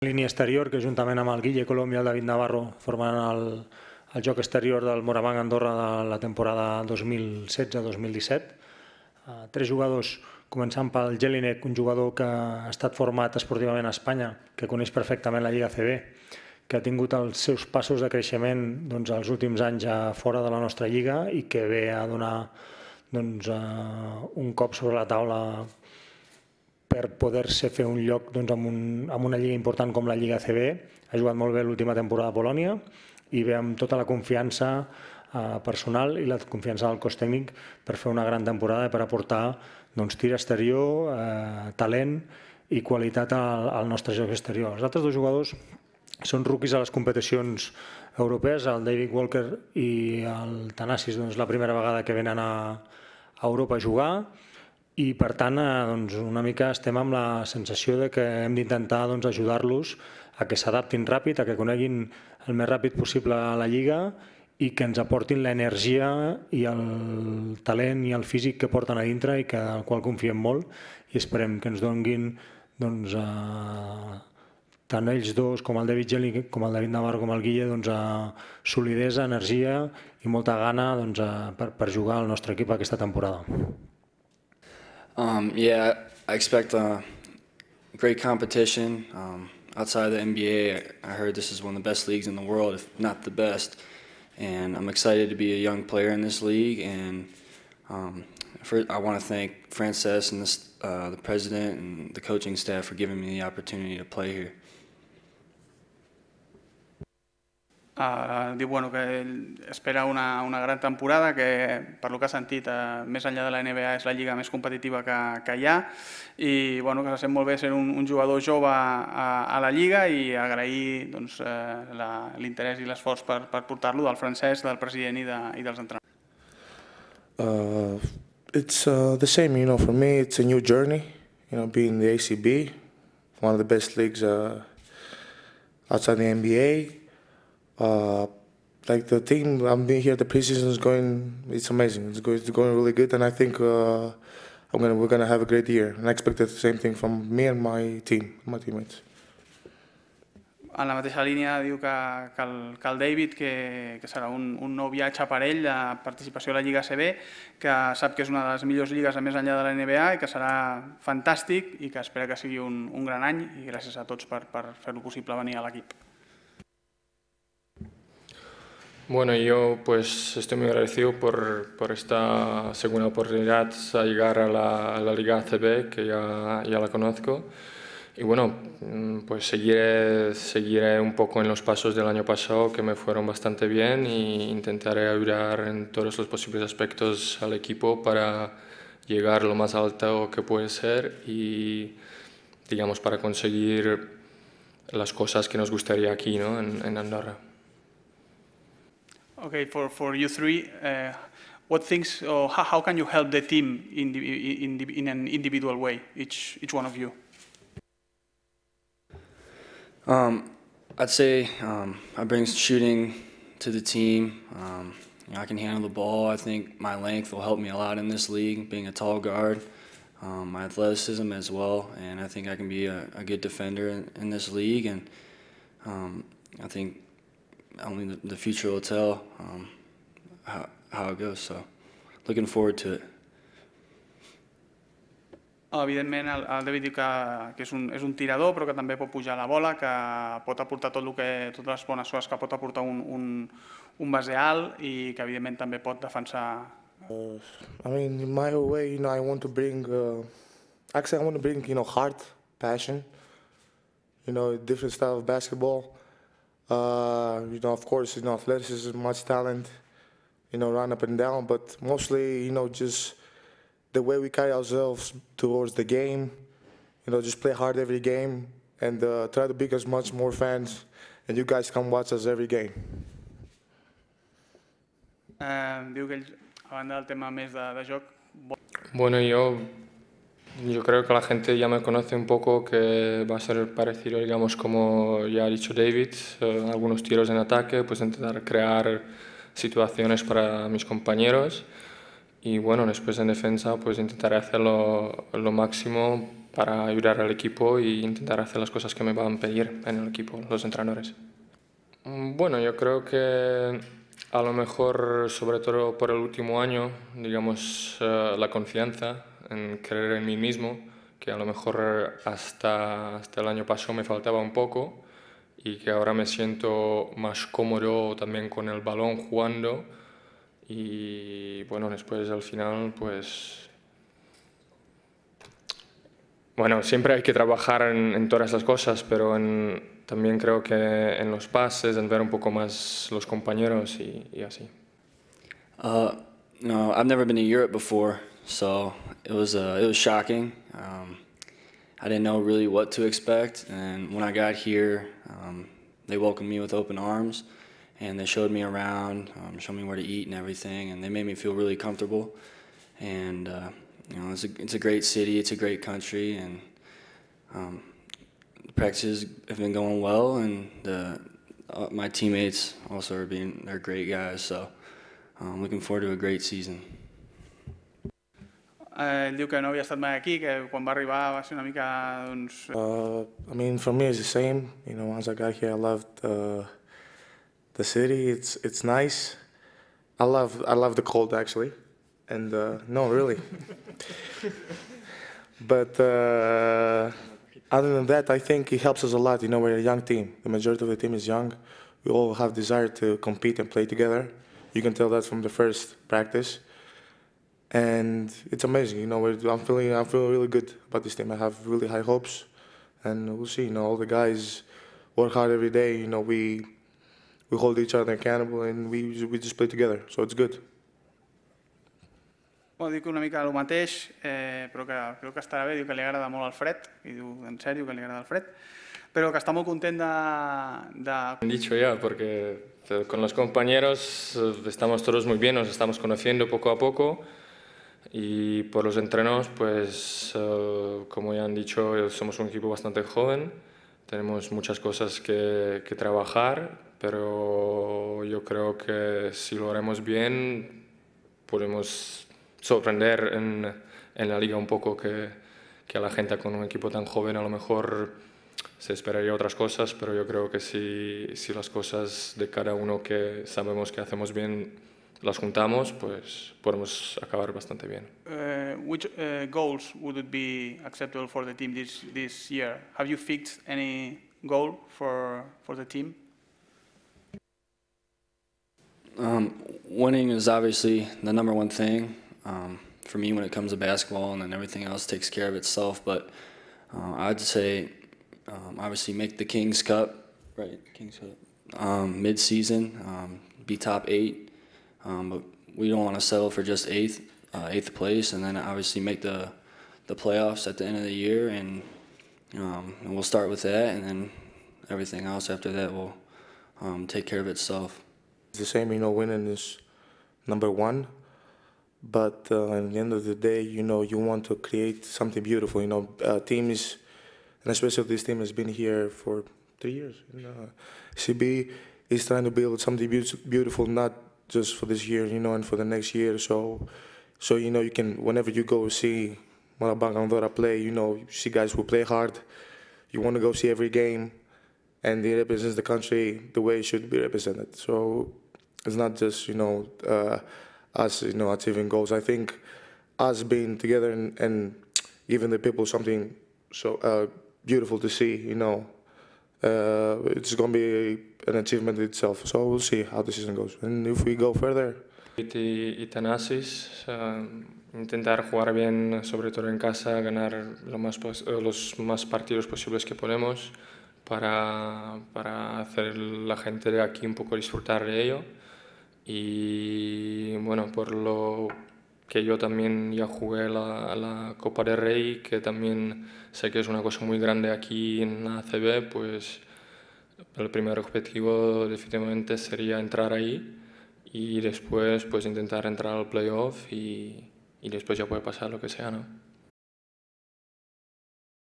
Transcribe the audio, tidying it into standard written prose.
Línia exterior, que juntament amb el Guille Colom i el David Navarro formen el joc exterior del Moraván Andorra de la temporada 2016-2017. Tres jugadors, començant pel Jelinek, un jugador que ha estat format esportivament a Espanya, que coneix perfectament la Lliga CB, que ha tingut els seus passos de creixement els últims anys fora de la nostra lliga i que ve a donar un cop sobre la taula per poder-se fer un lloc amb una lliga important com la Lliga CB. Ha jugat molt bé l'última temporada a Polònia i ve amb tota la confiança personal i la confiança del cos tècnic per fer una gran temporada i per aportar tir exterior, talent i qualitat al nostre joc exterior. Els altres dos jugadors són rookies a les competicions europees, el David Walker i el Thanasis, la primera vegada que venen a Europa a jugar, i per tant una mica estem amb la sensació que hem d'intentar ajudar-los a que s'adaptin ràpid, a que coneguin el més ràpid possible a la Lliga i que ens aportin l'energia i el talent i el físic que porten a dintre i al qual confiem molt, i esperem que ens donguin tant ells dos com el David Jelinek, com el David Navarro, com el Guille, solidesa, energia i molta gana per jugar al nostre equip aquesta temporada. Yeah, I expect great competition. Outside of the NBA, I heard this is one of the best leagues in the world, if not the best. And I'm excited to be a young player in this league. And first, I want to thank Frances and the president and the coaching staff for giving me the opportunity to play here. Diu que ell espera una gran temporada, que per lo que ha sentit, més enllà de la NBA, és la lliga més competitiva que hi ha, i que se sent molt bé ser un jugador jove a la lliga, i agrair l'interès i l'esforç per portar-lo del Francesc, del president i dels entrenadors. It's the same, for me it's a new journey, being the ACB, one of the best leagues outside the NBA. Like the team, I'm being here. The preseason is it's amazing. It's going really good, and I think we're gonna have a great year. And I expect the same thing from me and my teammates. En la mateixa línia diu que el David, que serà un nou viatge per ell, de participació a la Lliga CB, que sap que és una de les millors lligues a més enllà de la NBA i que serà fantàstic i que espera que sigui un gran any, i gràcies a tots per fer-lo possible venir a l'equip. Bueno, yo pues estoy muy agradecido por esta segunda oportunidad a llegar a la Liga ACB, que ya la conozco. Y bueno, pues seguiré un poco en los pasos del año pasado, que me fueron bastante bien, e intentaré ayudar en todos los posibles aspectos al equipo para llegar lo más alto que puede ser y, digamos, para conseguir las cosas que nos gustaría aquí, ¿no? en Andorra. Okay, for you three, what things, or how can you help the team in an individual way, each one of you? I'd say I bring shooting to the team. I can handle the ball. I think my length will help me a lot in this league, being a tall guard. My athleticism as well, and I think I can be a good defender in this league. And I think only the future will tell how it goes, so looking forward to it. Evidentment, el David diu que és un tirador, però que també pot pujar la bola, que pot aportar totes les bones coses que pot aportar un base alt, i que evidentment també pot defensar. I mean, in my way, I want to bring, actually I want to bring, heart, passion, different style of basketball. Of course, athleticism, much talent, run up and down, but mostly, just the way we carry ourselves towards the game, just play hard every game and try to bring as much more fans, and you guys come watch us every game. Diu que ell, a banda del tema més de joc... Bueno, yo creo que la gente ya me conoce un poco, que va a ser parecido, digamos, como ya ha dicho David, algunos tiros en ataque, pues intentar crear situaciones para mis compañeros, y bueno, después en defensa pues intentaré hacer lo máximo para ayudar al equipo e intentar hacer las cosas que me van a pedir en el equipo, los entrenadores. Bueno, yo creo que a lo mejor, sobre todo por el último año, digamos, la confianza en creer en mí mismo, que a lo mejor hasta el año pasado me faltaba un poco y que ahora me siento más cómodo también con el balón jugando y bueno, después al final pues... Bueno, siempre hay que trabajar en todas las cosas, pero también creo que en los pases, en ver un poco más los compañeros y así. No, I've never been to Europe before, so it was shocking. I didn't know really what to expect, and when I got here, they welcomed me with open arms, and they showed me around, showed me where to eat and everything, and they made me feel really comfortable. And you know, it's a great city, it's a great country, and the practices have been going well, and my teammates also they're great guys, so I'm looking forward to a great season. Ell diu que no havia estat mai aquí, que quan va arribar va ser una mica, doncs... I mean, for me, it's the same. You know, once I got here, I loved the city. It's nice. I love the cold, actually. And no, really. But other than that, I think it helps us a lot. You know, we're a young team. The majority of the team is young. We all have desire to compete and play together. You can tell that from the first practice. And it's amazing. You know, I'm feeling really good about this team. I have really high hopes, and we'll see. You know, all the guys work hard every day. You know, we hold each other accountable, and we just play together. So it's good. Bueno, diu que una mica el mateix, però que creu que estarà bé, diu que li agrada molt el fred, i diu en sèrio que li agrada el fred, però que està molt content de... Han dicho ya, porque con los compañeros estamos todos muy bien, nos estamos conociendo poco a poco y por los entrenos, pues como ya han dicho, somos un equipo bastante joven, tenemos muchas cosas que trabajar, pero yo creo que si lo haremos bien podemos sorprender en la liga un poco que a la gente con un equipo tan joven a lo mejor se esperaría otras cosas, pero yo creo que si las cosas de cada uno que sabemos que hacemos bien las juntamos, pues podemos acabar bastante bien. Which goals would it be acceptable for the team this year? Have you fixed any goal for the team? Winning is obviously the number one thing. For me, when it comes to basketball, and then everything else takes care of itself. But I'd say, obviously, make the Kings Cup, right? Kings Cup, mid-season, be top 8. But we don't want to settle for just eighth place, and then obviously make the playoffs at the end of the year, and we'll start with that, and then everything else after that will take care of itself. It's the same, you know, winning is number one. But at the end of the day, you know, you want to create something beautiful. You know, teams, and especially this team has been here for 3 years. CB is trying to build something beautiful, not just for this year, you know, and for the next year. So you know, you can, whenever you go see Marabang Andorra play, you know, you see guys who play hard. You want to go see every game, and it represents the country the way it should be represented. So it's not just, you know, us, you know, achieving goals. I think us being together and giving the people something so beautiful to see, you know, it's going to be an achievement itself. So we'll see how the season goes. And if we go further... Y tenaces, intentar jugar bien, sobre todo en casa, ganar los más partidos posibles que podemos para hacer la gente de aquí un poco disfrutar de ello. Y bueno, por lo que yo también ya jugué la Copa del Rey, que también sé que es una cosa muy grande aquí en la ACB, pues el primer objetivo definitivamente sería entrar ahí y después pues intentar entrar al playoff y después ya puede pasar lo que sea, ¿no?